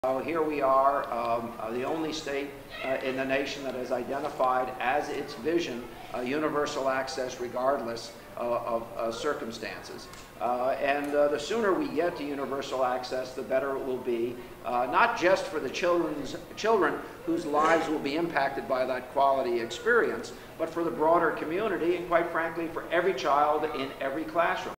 Here we are, the only state in the nation that has identified as its vision universal access regardless of circumstances. And the sooner we get to universal access, the better it will be, not just for the children whose lives will be impacted by that quality experience, but for the broader community and, quite frankly, for every child in every classroom.